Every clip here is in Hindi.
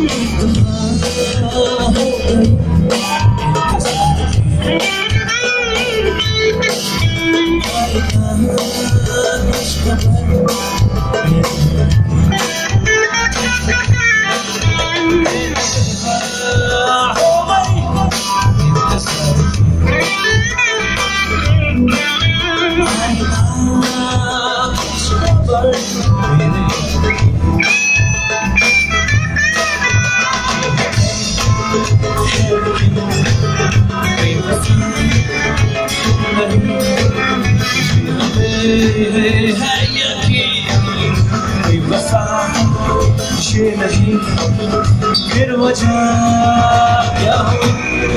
फिर वजह क्या हुई,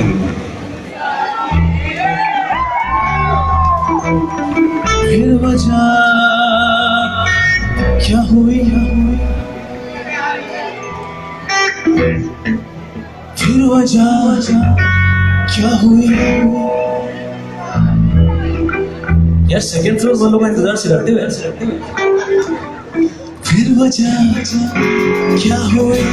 फिर वजह क्या हुई, फिर वजह क्या हुई। यार सेकंड फ्लोर वालों का इंतजार से करते हुए फिर वजह क्या हुई।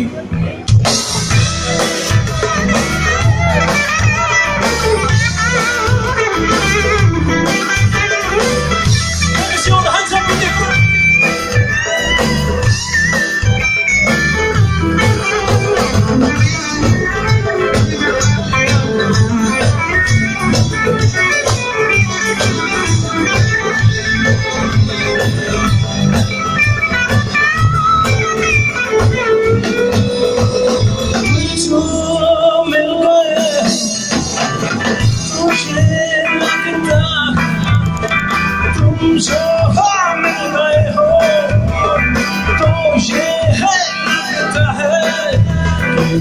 जो मिल गए हो तो ये है लगता है कि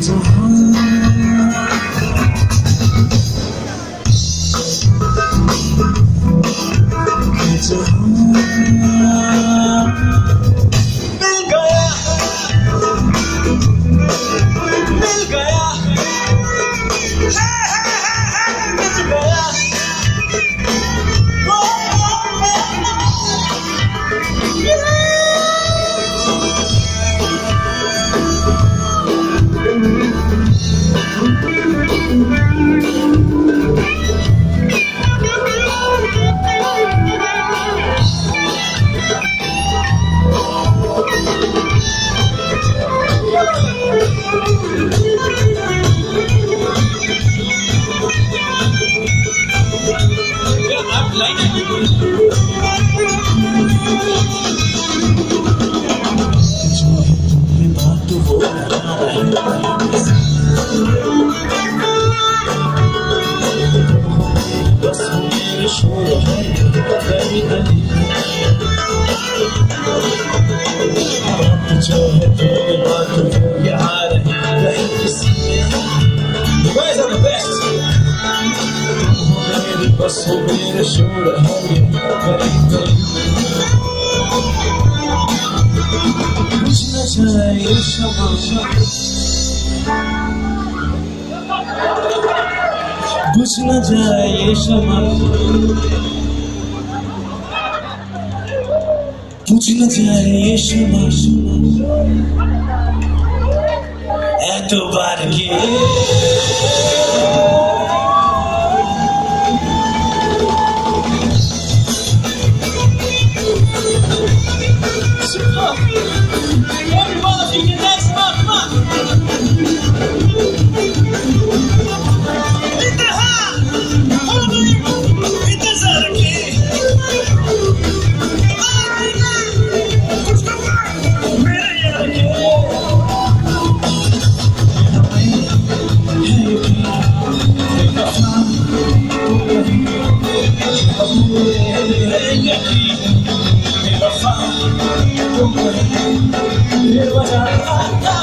मिल गया, मिल गया, मिल गया। बुझ न जाए ये शमा, बुझ न जाए ये शमा, एतबार के It was